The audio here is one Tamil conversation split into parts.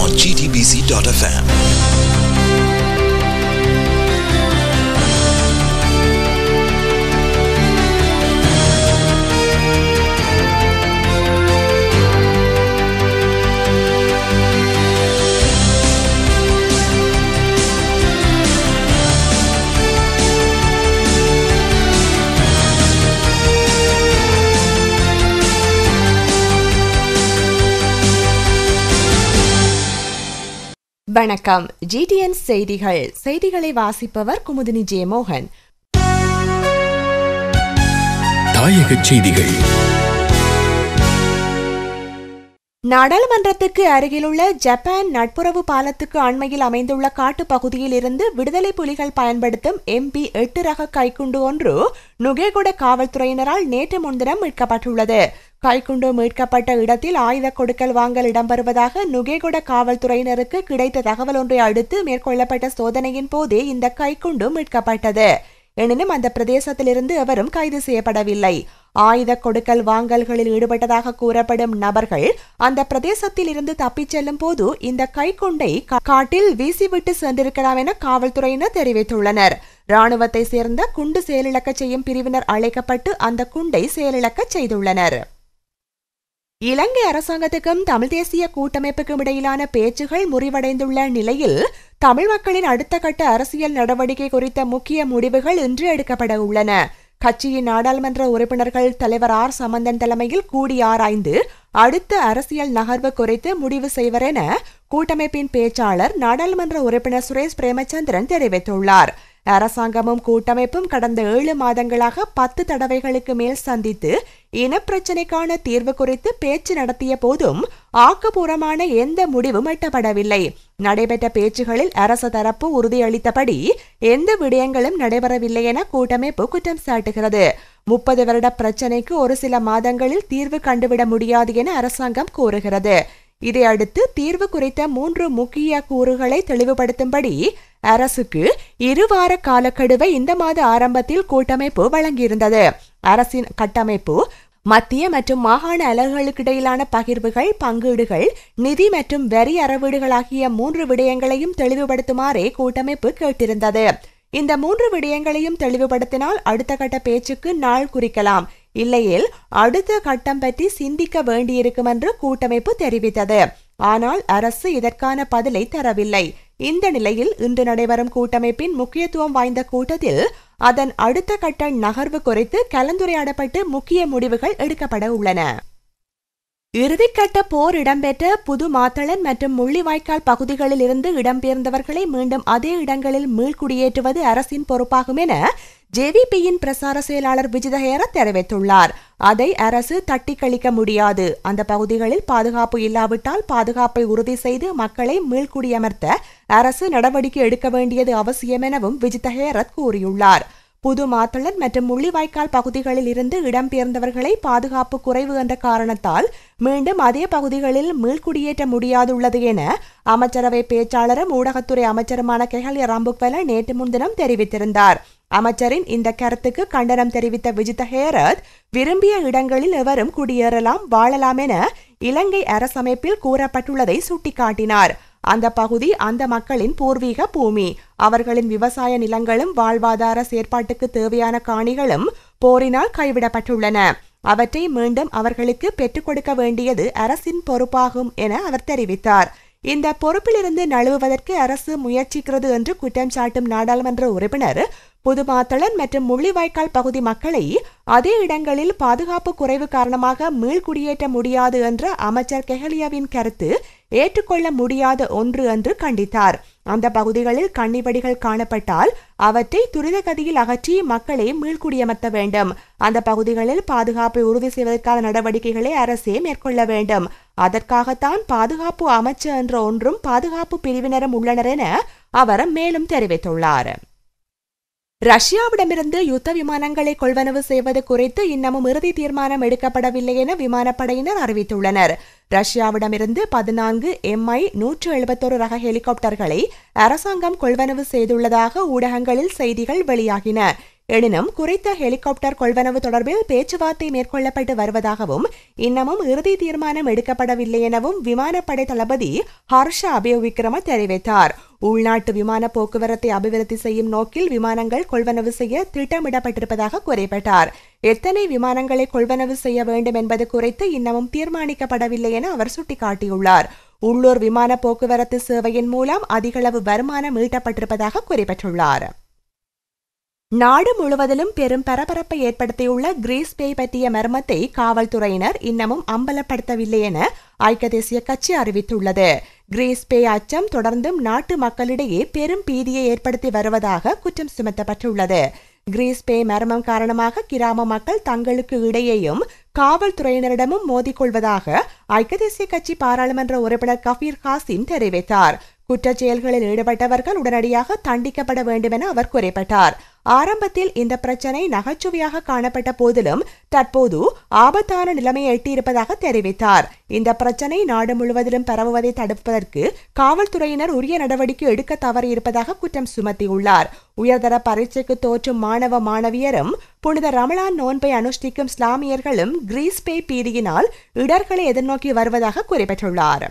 www.gtbc.fm. வணக்கம். GTN செய்திகள். செய்திகளை வாசிப்பவர் குமுதினி ஜே மோகன். தாயக செய்திகள். நாடாளுமன்றத்துக்கு அருகிலுள்ள ஜப்பான் நட்புறவு பாலத்துக்கு அண்மையில் அமைந்துள்ள காட்டுப் பகுதியில் இருந்து விடுதலை புலிகள் பயன்படுத்தும் MP8 ரக கைக்குண்டு ஒன்று நுகேகுட காவல்துறையினரால் நேற்று முன்தினம் மீட்கப்பட்டுள்ளது. கைக்குண்டு மீட்கப்பட்ட இடத்தில் ஆயுத கொடுக்கல் வாங்கல் இடம்பெறுவதாக நுகேகுட காவல்துறையினருக்கு கிடைத்த தகவல் ஒன்றை அடுத்து மேற்கொள்ளப்பட்ட சோதனையின் போதே இந்த கைக்குண்டு மீட்கப்பட்டது. எனினும் அந்த பிரதேசத்திலிருந்து எவரும் கைது செய்யப்படவில்லை. ஆயுத கொடுக்கல் வாங்கல்களில் ஈடுபட்டதாக கூறப்படும் நபர்கள் அந்த பிரதேசத்தில் இருந்து தப்பிச் செல்லும் போது இந்த கைக்குண்டை காட்டில் வீசிவிட்டு சென்றிருக்கலாம் என காவல்துறையினர் தெரிவித்துள்ளனர். ராணுவத்தை சேர்ந்த குண்டு செயலிழக்க செய்யும் பிரிவினர் அழைக்கப்பட்டு அந்த குண்டை செயலிழக்க செய்துள்ளனர். இலங்கை அரசாங்கத்துக்கும் தமிழ் தேசிய கூட்டமைப்புக்கும் இடையிலான பேச்சுகள் முறிவடைந்துள்ள நிலையில் தமிழ் மக்களின் அடுத்த கட்ட அரசியல் நடவடிக்கை குறித்த முக்கிய முடிவுகள் இன்று எடுக்கப்பட உள்ளன. கட்சியின் நாடாளுமன்ற உறுப்பினர்கள் தலைவர் ஆர் சம்பந்தன் தலைமையில் கூடி ஆராய்ந்து அடுத்த அரசியல் நகர்வு குறித்து முடிவு செய்வர் என கூட்டமைப்பின் பேச்சாளர் நாடாளுமன்ற உறுப்பினர் சுரேஷ் பிரேமச்சந்திரன் தெரிவித்துள்ளார். அரசாங்கமும் கூட்டமைப்பும் கடந்த 7 மாதங்களாக 10 தடவைகளுக்கு மேல் சந்தித்து இனப்பிரச்சினைக்கான தீர்வு குறித்து பேச்சு நடத்திய போதும் ஆக்கப்பூர்வமான எந்த முடிவும் எட்டப்படவில்லை. நடைபெற்ற பேச்சுகளில் அரசு தரப்பு உறுதியளித்தபடி எந்த விடயங்களும் நடைபெறவில்லை என கூட்டமைப்பு குற்றம் சாட்டுகிறது. 30 வருட பிரச்சினைக்கு ஒரு சில மாதங்களில் தீர்வு கண்டுவிட முடியாது என அரசாங்கம் கூறுகிறது. இதையடுத்து தீர்வு குறித்த 3 முக்கிய கூறுகளை தெளிவுபடுத்தும்படி அரசுக்கு 2 வார காலக்கெடுவை இந்த மாத ஆரம்பத்தில் கூட்டமைப்பு வழங்கியிருந்தது. அரசின் கட்டமைப்பு, மத்திய மற்றும் மாகாண அலகுகளுக்கிடையிலான பகிர்வுகள், பங்கீடுகள், நிதி மற்றும் வரி அறவீடுகள் ஆகிய 3 விடயங்களையும் தெளிவுபடுத்துமாறே கூட்டமைப்பு கேட்டிருந்தது. இந்த 3 விடயங்களையும் தெளிவுபடுத்தினால் அடுத்த கட்ட பேச்சுக்கு நாள் குறிக்கலாம். இல்லையேல் அடுத்த கட்டம் பற்றி சிந்திக்க வேண்டியிருக்கும் என்று கூட்டமைப்பு தெரிவித்தது. ஆனால் அரசு இதற்கான பதிலை தரவில்லை. இந்த நிலையில் இன்று நடைபெறும் கூட்டமைப்பின் முக்கியத்துவம் வாய்ந்த கூட்டத்தில் அதன் அடுத்த கட்ட நகர்வு குறித்து கலந்துரையாடப்பட்டு முக்கிய முடிவுகள் எடுக்கப்பட உள்ளன. இறுதிக்கட்ட போர் இடம்பெற்ற புது மாத்தளன் மற்றும் முள்ளிவாய்க்கால் பகுதிகளில் இருந்து இடம்பெயர்ந்தவர்களை மீண்டும் அதே இடங்களில் மீள்குடியேற்றுவது அரசின் பொறுப்பாகும் என ஜேவிபியின் பிரசார செயலாளர் விஜித ஹேரத் தெரிவித்துள்ளார். அதை அரசு தட்டி கழிக்க முடியாது. அந்த பகுதிகளில் பாதுகாப்பு இல்லாவிட்டால் பாதுகாப்பை உறுதி செய்து மக்களை மீள்குடியமர்த்த அரசு நடவடிக்கை எடுக்க வேண்டியது அவசியம் எனவும் விஜித ஹேரத் கூறியுள்ளார். புது மாத்தளன் மற்றும் முள்ளிவாய்க்கால் பகுதிகளில் இருந்து இடம்பெயர்ந்தவர்களை பாதுகாப்பு குறைவு என்ற காரணத்தால் மீண்டும் அதே பகுதிகளில் மீள்குடியேற்ற முடியாதுள்ளது என அமைச்சரவை பேச்சாளரும் ஊடகத்துறை அமைச்சருமான கெஹலிய ராம்புக்வெல நேற்று முன்தினம் தெரிவித்திருந்தார். அமைச்சரின் இந்த கருத்துக்கு கண்டனம் தெரிவித்த விஜித ஹேரத் விரும்பிய இடங்களில் எவரும் குடியேறலாம், வாழலாம் என இலங்கை அரசமைப்பில் கூறப்பட்டுள்ளதை சுட்டிக்காட்டினார். அந்த பகுதி அந்த மக்களின் பூர்வீக பூமி. அவர்களின் விவசாய நிலங்களும் வாழ்வாதார செயற்பாட்டுக்கு தேவையான காணிகளும் போரினால் கைவிடப்பட்டுள்ளன. அவற்றை மீண்டும் அவர்களுக்கு பெற்றுக் கொடுக்க வேண்டியது அரசின் பொறுப்பாகும் என அவர் தெரிவித்தார். இந்த பொறுப்பிலிருந்து நழுவுவதற்கு அரசு முயற்சிக்கிறது என்று குற்றம் சாட்டும் நாடாளுமன்ற உறுப்பினர் புதுமாத்தளன் மற்றும் முள்ளிவாய்க்கால் பகுதி மக்களை அதே இடங்களில் பாதுகாப்பு குறைவு காரணமாக மீள்குடியேற்ற முடியாது என்ற அமைச்சர் கெஹலியாவின் கருத்து ஏற்றுக்கொள்ள முடியாத ஒன்று என்று கண்டித்தார். அந்த பகுதிகளில் கன்னிவடிகள் காணப்பட்டால் அவற்றை துரித கதியில் அகற்றி மக்களை மீள்குடியமர்த்த வேண்டும். அந்த பகுதிகளில் பாதுகாப்பை உறுதி செய்வதற்கான நடவடிக்கைகளை அரசே மேற்கொள்ள வேண்டும். அதற்காகத்தான் பாதுகாப்பு அமைச்சு என்ற ஒன்றும் பாதுகாப்பு பிரிவினரும் உள்ளனர் என அவர் மேலும் தெரிவித்துள்ளார். ரஷ்யாவிடமிருந்து யுத்த விமானங்களை கொள்வனவு செய்வது குறித்து இன்னமும் இறுதி தீர்மானம் எடுக்கப்படவில்லை என விமானப்படையினர் அறிவித்துள்ளனர். ரஷ்யாவிடமிருந்து 14 Mi-171 ரக ஹெலிகாப்டர்களை அரசாங்கம் கொள்வனவு செய்துள்ளதாக ஊடகங்களில் செய்திகள் வெளியாகின. எனினும் குறித்த ஹெலிகாப்டர் கொள்வனவு தொடர்பில் பேச்சுவார்த்தை மேற்கொள்ளப்பட்டு வருவதாகவும் இன்னமும் இறுதி தீர்மானம் எடுக்கப்படவில்லை எனவும் விமானப்படை தளபதி ஹர்ஷ அபேவிக்ரம தெரிவித்தார். உள்நாட்டு விமான போக்குவரத்தை அபிவிருத்தி செய்யும் நோக்கில் விமானங்கள் கொள்வனவு செய்ய திட்டமிடப்பட்டிருப்பதாக குறிப்பிட்டார். எத்தனை விமானங்களை கொள்வனவு செய்ய வேண்டும் என்பது குறித்து இன்னமும் தீர்மானிக்கப்படவில்லை என அவர் சுட்டிக்காட்டியுள்ளார். உள்ளூர் விமான போக்குவரத்து சேவையின் மூலம் அதிகளவு வருமானம் ஈட்டப்பட்டிருப்பதாக குறிப்பிட்டுள்ளார். நாடு முழுவதிலும் பெரும் பரபரப்பை ஏற்படுத்தியுள்ள கிரீஸ் பே பற்றிய மர்மத்தை காவல்துறையினர் இன்னமும் அம்பலப்படுத்தவில்லை என ஐக்கிய தேசிய கட்சி அறிவித்துள்ளது. கிரீஸ் பே அச்சம் தொடர்ந்தும் நாட்டு மக்களிடையே பெரும் பீதியை ஏற்படுத்தி வருவதாக குற்றம் சுமத்தப்பட்டுள்ளது. கிரீஸ் பே மர்மம் காரணமாக கிராம மக்கள் தங்களுக்கு இடையேயும் காவல்துறையினரிடமும் மோதிக்கொள்வதாக ஐக்கிய தேசிய கட்சி பாராளுமன்ற உறுப்பினர் கபீர் காசிம் தெரிவித்தார். குற்றச் செயல்களில் ஈடுபட்டவர்கள் உடனடியாக தண்டிக்கப்பட வேண்டும் என அவர் குறிப்பிட்டார். ஆரம்பத்தில் இந்த பிரச்சினை நகைச்சுவையாக காணப்பட்ட போதிலும் தற்போது ஆபத்தான நிலைமையை எட்டியிருப்பதாக தெரிவித்தார். இந்த பிரச்சினை நாடு முழுவதிலும் பரவுவதை தடுப்பதற்கு காவல்துறையினர் உரிய நடவடிக்கை எடுக்க தவறியிருப்பதாக குற்றம் சுமத்தியுள்ளார். உயர்தர பரீட்சைக்கு தோற்றும் மாணவ மாணவியரும் புனித ரமலான் நோன்பை அனுஷ்டிக்கும் இஸ்லாமியர்களும் கிரீஸ் பே பீதியினால் இடர்களை எதிர்நோக்கி வருவதாக குறிப்பிட்டுள்ளார்.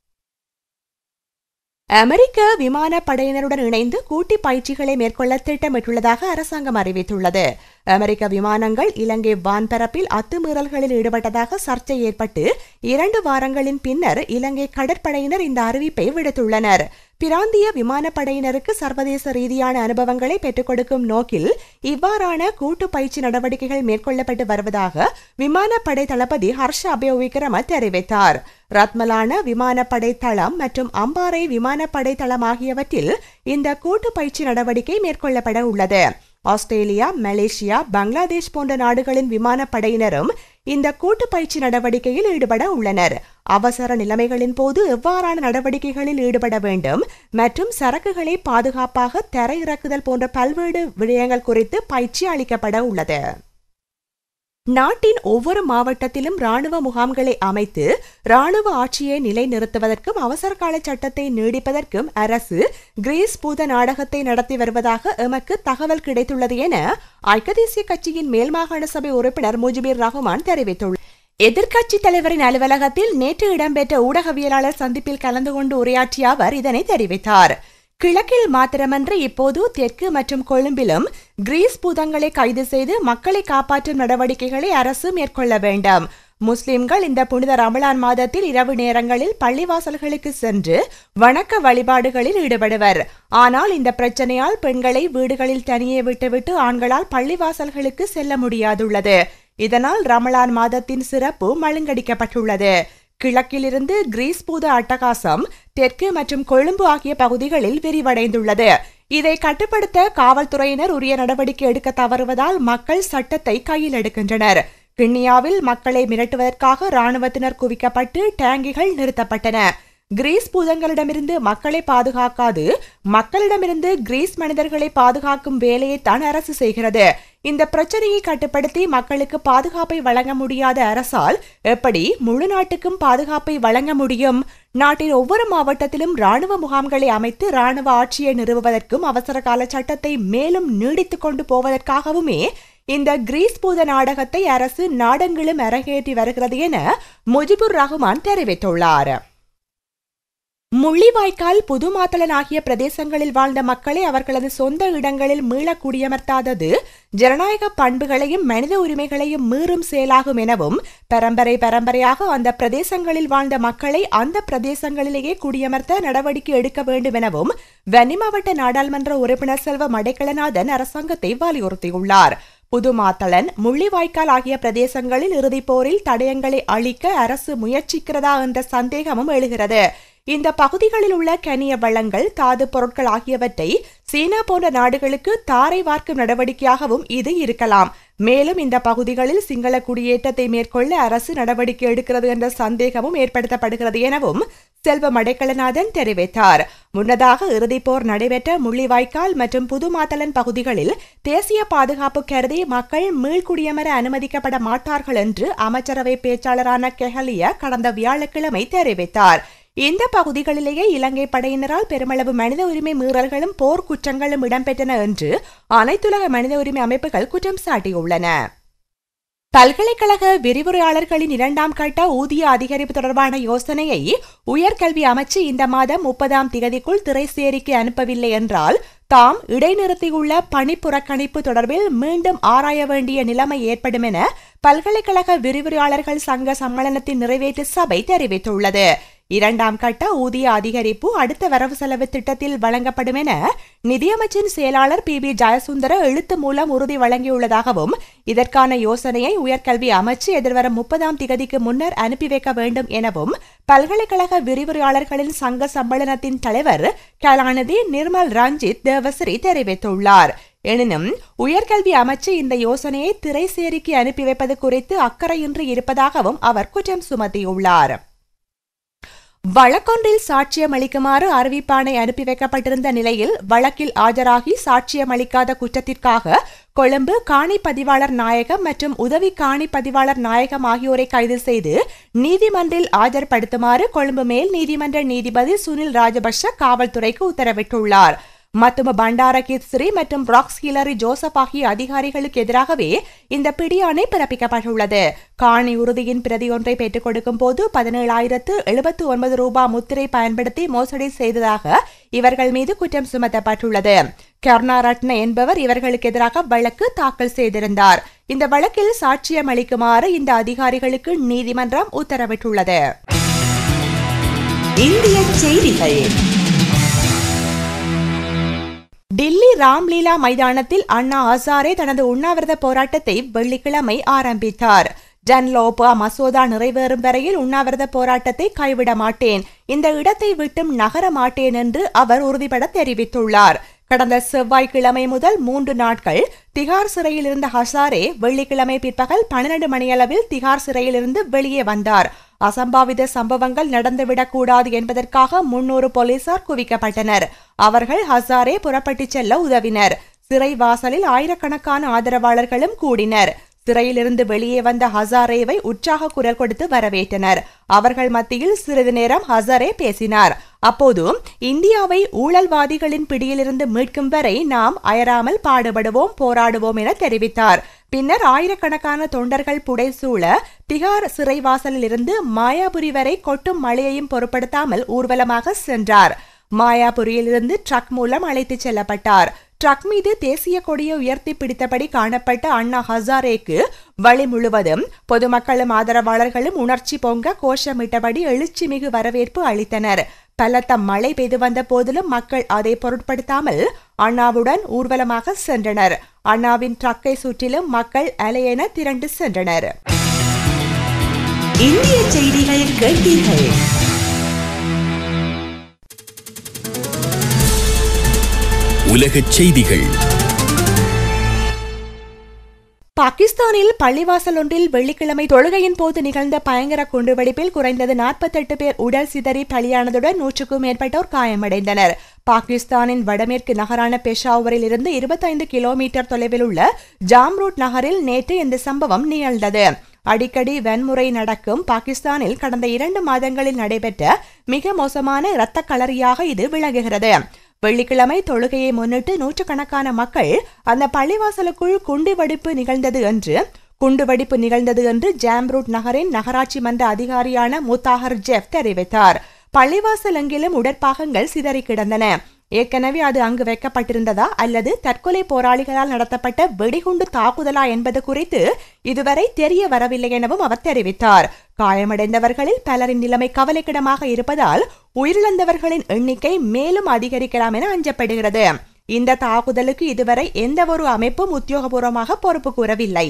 அமெரிக்க விமானப்படையினருடன் இணைந்து கூட்டி பயிற்சிகளை மேற்கொள்ள திட்டமிட்டுள்ளதாக அரசாங்கம் அறிவித்துள்ளது. அமெரிக்க விமானங்கள் இலங்கை வான்பரப்பில் அத்துமீறல்களில் ஈடுபட்டதாக சர்ச்சை ஏற்பட்டு 2 வாரங்களின் பின்னர் இலங்கை கடற்படையினர் இந்த அறிவிப்பை விடுத்துள்ளனர். பிராந்திய விமானப்படையினருக்கு சர்வதேச ரீதியான அனுபவங்களை பெற்றுக் கொடுக்கும் நோக்கில் இவ்வாறான கூட்டு பயிற்சி நடவடிக்கைகள் மேற்கொள்ளப்பட்டு வருவதாக விமானப்படை தளபதி ஹர்ஷ அபேவிக்ரம தெரிவித்தார். ரத்மலான விமானப்படை தளம் மற்றும் அம்பாறை விமானப்படை தளம் ஆகியவற்றில் இந்த கூட்டு பயிற்சி நடவடிக்கை மேற்கொள்ளப்பட உள்ளது. ஆஸ்திரேலியா, மலேசியா, பங்களாதேஷ் போன்ற நாடுகளின் விமானப்படையினரும் இந்த கூட்டு பயிற்சி நடவடிக்கையில் ஈடுபட உள்ளனர். அவசர நிலைமைகளின் போது எவ்வாறான நடவடிக்கைகளில் ஈடுபட வேண்டும் மற்றும் சரக்குகளை பாதுகாப்பாக தரையிறக்குதல் போன்ற பல்வேறு விடயங்கள் குறித்து பயிற்சி அளிக்கப்பட உள்ளது. நாட்டின் ஒவ்வொரு மாவட்டத்திலும் ராணுவ முகாம்களை அமைத்து ராணுவ ஆட்சியை நிலைநிறுத்துவதற்கும் அவசரகால சட்டத்தை நீடிப்பதற்கும் அரசு கிரீஸ் பூத நாடகத்தை நடத்தி வருவதாக எமக்கு தகவல் கிடைத்துள்ளது என ஐக்கிய தேசிய கட்சியின் மேல் மாகாண சபை உறுப்பினர் முஜிபுர் ரஹ்மான் தெரிவித்துள்ளார். எதிர்க்கட்சி தலைவரின் அலுவலகத்தில் நேற்று இடம்பெற்ற ஊடகவியலாளர் சந்திப்பில் கலந்து கொண்டு உரையாற்றிய அவர் இதனை தெரிவித்தார். கிழக்கில் மாத்திரமன்றி இப்போது தெற்கு மற்றும் கொழும்பிலும் கிரீஸ் பூதங்களை கைது செய்து மக்களை காப்பாற்றும் நடவடிக்கைகளை அரசு மேற்கொள்ள வேண்டும். முஸ்லிம்கள் இந்த புனித ரமலான் மாதத்தில் இரவு நேரங்களில் பள்ளிவாசல்களுக்கு சென்று வணக்க வழிபாடுகளில் ஈடுபடுவர். ஆனால் இந்த பிரச்சனையால் பெண்களை வீடுகளில் தனியே விட்டுவிட்டு ஆண்களால் பள்ளிவாசல்களுக்கு செல்ல முடியாதுள்ளது. இதனால் ரமலான் மாதத்தின் சிறப்பு மழுங்கடிக்கப்பட்டுள்ளது. கிழக்கிலிருந்து கிரீஸ் பூத அட்டகாசம் தெற்கு மற்றும் கொழும்பு ஆகிய பகுதிகளில் விரிவடைந்துள்ளது. இதை கட்டுப்படுத்த காவல்துறையினர் உரிய நடவடிக்கை எடுக்க தவறுவதால் மக்கள் சட்டத்தை கையில் எடுக்கின்றனர். கிண்ணியாவில் மக்களை மிரட்டுவதற்காக ராணுவத்தினர் குவிக்கப்பட்டு டேங்கிகள் நிறுத்தப்பட்டன. கிரீஸ் பூதங்களிடமிருந்து மக்களை பாதுகாக்காது மக்களிடமிருந்து கிரீஸ் மனிதர்களை பாதுகாக்கும் வேலையைத்தான் அரசு செய்கிறது. இந்த பிரச்சனையை கட்டுப்படுத்தி மக்களுக்கு பாதுகாப்பை வழங்க முடியாத அரசால் எப்படி முழு நாட்டுக்கும் பாதுகாப்பை வழங்க முடியும்? நாட்டின் ஒவ்வொரு மாவட்டத்திலும் ராணுவ முகாம்களை அமைத்து ராணுவ ஆட்சியை நிறுவுவதற்கும் அவசரகால சட்டத்தை மேலும் நீடித்துக் கொண்டு போவதற்காகவுமே இந்த கிரீஸ் பூத நாடகத்தை அரசு நாடெங்கிலும் அரங்கேற்றி வருகிறது என முஜிபுர் ரஹ்மான் தெரிவித்துள்ளார். முள்ளிவாய்க்கால், புதுமாத்தளன் ஆகிய பிரதேசங்களில் வாழ்ந்த மக்களை அவர்களது சொந்த இடங்களில் மீள குடியமர்த்தாதது ஜனநாயக பண்புகளையும் மனித உரிமைகளையும் மீறும் செயலாகும் எனவும் பரம்பரையாக அந்த பிரதேசங்களில் வாழ்ந்த மக்களை அந்த பிரதேசங்களிலேயே குடியமர்த்த நடவடிக்கை எடுக்க வேண்டும் எனவும் வன்னி மாவட்ட நாடாளுமன்ற உறுப்பினர் செல்வ மடைக்கலநாதன் அரசாங்கத்தை வலியுறுத்தியுள்ளார். புதுமாத்தளன், முள்ளிவாய்க்கால் ஆகிய பிரதேசங்களில் இறுதிப் போரில் தடயங்களை அழிக்க அரசு முயற்சிக்கிறதா என்ற சந்தேகமும் எழுகிறது. இந்த பகுதிகளில் உள்ள கனிய வளங்கள், தாது பொருட்கள் ஆகியவற்றை சீனா போன்ற நாடுகளுக்கு தாரை வார்க்கும் நடவடிக்கையாகவும் இது இருக்கலாம். மேலும் இந்த பகுதிகளில் சிங்கள குடியேற்றத்தை மேற்கொள்ள அரசு நடவடிக்கை எடுக்கிறது என்ற சந்தேகமும் ஏற்படுத்தப்படுகிறது எனவும் செல்வ மடைக்கலநாதன் தெரிவித்தார். முன்னதாக இறுதிப்போர் நடைபெற்ற முள்ளிவாய்க்கால் மற்றும் புதுமாத்தளன் பகுதிகளில் தேசிய பாதுகாப்பு கருதி மக்கள் மீள்குடியமர அனுமதிக்கப்பட மாட்டார்கள் என்று அமைச்சரவை பேச்சாளரான கெஹலியா கடந்த வியாழக்கிழமை தெரிவித்தார். இந்த பகுதிகளிலேயே இலங்கை படையினரால் பெருமளவு மனித உரிமை மீறல்களும் போர் குற்றங்களும் இடம்பெற்றன என்று அனைத்துலக மனித உரிமை அமைப்புகள் குற்றம் சாட்டியுள்ளன. பல்கலைக்கழக விரிவுரையாளர்களின் 2ஆம் கட்ட ஊதிய அதிகரிப்பு தொடர்பான யோசனையை உயர்கல்வி அமைச்சு இந்த மாதம் 30ஆம் திகதிக்குள் திரைசேரிக்கு அனுப்பவில்லை என்றால் தாம் இடைநிறுத்தியுள்ள பணி புறக்கணிப்பு தொடர்பில் மீண்டும் ஆராய வேண்டிய நிலைமை ஏற்படும் என பல்கலைக்கழக விரிவுரையாளர்கள் சங்க சம்மேளனத்தின் நிறைவேற்று சபை தெரிவித்துள்ளது. 2ஆம் கட்ட ஊதிய அதிகரிப்பு அடுத்த வரவு செலவு திட்டத்தில் வழங்கப்படும் என நிதியமைச்சின் செயலாளர் PB ஜெயசுந்தர எழுத்து மூலம் உறுதி வழங்கியுள்ளதாகவும் இதற்கான யோசனையை உயர்கல்வி அமைச்சு எதிர்வரும் 30ஆம் திகதிக்கு முன்னர் அனுப்பி வைக்க வேண்டும் எனவும் பல்கலைக்கழக விரிவுரையாளர்களின் சங்க சம்மேளனத்தின் தலைவர் கலாநிதி நிர்மல் ரஞ்சித் தேவஸ்ரீ தெரிவித்துள்ளார். எனினும் உயர்கல்வி அமைச்சு இந்த யோசனையை திரைசேரிக்கு அனுப்பி வைப்பது குறித்து அக்கறையின்றி இருப்பதாகவும் அவர் குற்றம் சுமத்தியுள்ளார். வழக்கொன்றில் சாட்சியம் அளிக்குமாறு அறிவிப்பாணை அனுப்பி வைக்கப்பட்டிருந்த நிலையில் வழக்கில் ஆஜராகி சாட்சியம் அளிக்காத குற்றத்திற்காக கொழும்பு காணி பதிவாளர் நாயகம் மற்றும் உதவி காணி பதிவாளர் நாயகம் ஆகியோரை கைது செய்து நீதிமன்றில் ஆஜர்படுத்துமாறு கொழும்பு மேல் நீதிமன்ற நீதிபதி சுனில் ராஜபக்ஷ காவல்துறைக்கு உத்தரவிட்டுள்ளார். மத்தும பண்டார கித்ஸ்ரீ மற்றும் ராக்ஸ் ஹிலரி ஜோசப் ஆகிய அதிகாரிகளுக்கு எதிராகவே இந்த பிடியாணை பிறப்பிக்கப்பட்டுள்ளது. காணி உறுதியின் பிரதி ஒன்றை பெற்றுக் கொடுக்கும் போது 17,079 ரூபாய் முத்திரை பயன்படுத்தி மோசடி செய்ததாக இவர்கள் மீது குற்றம் சுமத்தப்பட்டுள்ளது. கருணாரட்ன என்பவர் இவர்களுக்கு எதிராக வழக்கு தாக்கல் செய்திருந்தார். இந்த வழக்கில் சாட்சியம் அளிக்குமாறு இந்த அதிகாரிகளுக்கு நீதிமன்றம் உத்தரவிட்டுள்ளது. இந்திய செய்திகள். டில்லி ராம்லீலா மைதானத்தில் அண்ணா ஹசாரே தனது உண்ணாவிரத போராட்டத்தை வெள்ளிக்கிழமை ஆரம்பித்தார். ஜன்லோபா மசோதா நிறைவேறும் வரையில் உண்ணாவிரத போராட்டத்தை கைவிட மாட்டேன், இந்த இடத்தை விட்டும் நகர மாட்டேன் என்று அவர் உறுதிபட தெரிவித்துள்ளார். கடந்த செவ்வாய்க்கிழமை முதல் 3 நாட்கள் திகார் சிறையில் இருந்த ஹசாரே வெள்ளிக்கிழமை பிற்பகல் 12 மணியளவில் திகார் சிறையிலிருந்து வெளியே வந்தார். அசம்பாவித சம்பவங்கள் நடந்துவிடக்கூடாது என்பதற்காக 300 போலீசார் குவிக்கப்பட்டனர். அவர்கள் ஹசாரே புறப்பட்டுச் செல்ல உதவினர். சிறை வாசலில் ஆயிரக்கணக்கான ஆதரவாளர்களும் கூடினர். சிறையிலிருந்து வெளியே வந்த ஹசாரேவை உற்சாக குரல் கொடுத்து வரவேற்றனர். அவர்கள் மத்தியில் சிறிது நேரம் ஹசாரே பேசினார். அப்போது இந்தியாவை ஊழல்வாதிகளின் பிடியிலிருந்து மீட்கும் வரை நாம் அயராமல் பாடுபடுவோம், போராடுவோம் என தெரிவித்தார். பின்னர் ஆயிரக்கணக்கான தொண்டர்கள் புடைசூழ திகார் சிறைவாசலில் இருந்து மாயாபுரி வரை கொட்டும் மழையையும் பொருட்படுத்தாமல் ஊர்வலமாக சென்றார். மாயாபுரியிலிருந்து ட்ரக் மூலம் அழைத்துச் செல்லப்பட்டார். ட்ரக் மீது தேசிய கொடியை உயர்த்தி பிடித்தபடி காணப்பட்ட அண்ணா ஹசாரேக்கு வழி முழுவதும் பொதுமக்களும் ஆதரவாளர்களும் உணர்ச்சி பொங்க கோஷமிட்டபடி எழுச்சி மிகு வரவேற்பு அளித்தனர். பலத்த மழை பெய்து வந்த போதிலும் மக்கள் அதை பொருட்படுத்தாமல் அண்ணாவுடன் ஊர்வலமாக சென்றனர். அண்ணாவின் ட்ரக்கை சுற்றிலும் மக்கள் அலையென திரண்டு சென்றனர். இந்திய செய்திகள் கேட்டீர்கள். உலகச் செய்திகள். பாகிஸ்தானில் பள்ளிவாசல் ஒன்றில் வெள்ளிக்கிழமை தொழுகையின் போது நிகழ்ந்த பயங்கர குண்டுவெடிப்பில் குறைந்தது 48 பேர் உடல் சிதறி பலியானதுடன் 100க்கும் மேற்பட்டோர் காயமடைந்தனர். பாகிஸ்தானின் வடமேற்கு நகரான பெஷாவரில் இருந்து 25 கிலோமீட்டர் தொலைவில் உள்ள ஜாம்ரூட் நகரில் நேற்று இந்த சம்பவம் நிகழ்ந்தது. அடிக்கடி வன்முறை நடக்கும் பாகிஸ்தானில் கடந்த 2 மாதங்களில் நடைபெற்ற மிக மோசமான இரத்த களரியாக இது விளங்குகிறது. வெள்ளிக்கிழமை தொழுகையை முன்னிட்டு நூற்றுக்கணக்கான மக்கள் அந்த பள்ளிவாசலுக்குள் குண்டுவெடிப்பு நிகழ்ந்தது என்று ஜாம்ரூட் நகரின் நகராட்சி மன்ற அதிகாரியான முத்தாஹர் ஜெஃப் தெரிவித்தார். பள்ளிவாசல் எங்கிலும் உடற்பாகங்கள் சிதறி கிடந்தன. ஏற்கனவே அது அங்கு வைக்கப்பட்டிருந்ததா அல்லது தற்கொலை போராளிகளால் நடத்தப்பட்ட வெடிகுண்டு தாக்குதலா என்பது குறித்து இதுவரை தெரிய வரவில்லை எனவும் அவர் தெரிவித்தார். காயமடைந்தவர்களில் பலரின் நிலைமை கவலைக்கிடமாக இருப்பதால் உயிரிழந்தவர்களின் எண்ணிக்கை மேலும் அதிகரிக்கலாம் என அஞ்சப்படுகிறது. இந்த தாக்குதலுக்கு இதுவரை எந்த ஒரு அமைப்பும் உத்தியோகபூர்வமாக பொறுப்பு கூறவில்லை.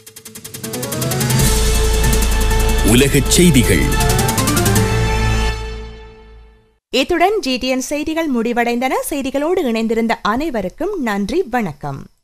உலகச் செய்திகள். இத்துடன் GTN செய்திகள் முடிவடைந்தன. செய்திகளோடு இணைந்திருந்த அனைவருக்கும் நன்றி, வணக்கம்.